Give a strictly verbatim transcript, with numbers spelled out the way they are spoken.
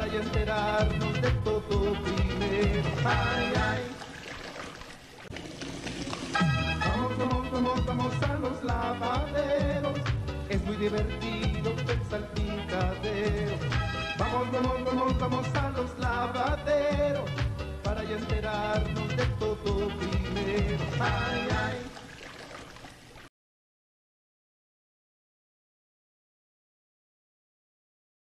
para ya enterarnos de todo primero. Ay, ay. Vamos, vamos, vamos, vamos a los lavaderos, es muy divertido el salpicadero. Vamos, vamos, vamos, vamos a los lavaderos, para ya enterarnos de todo primero. Ay,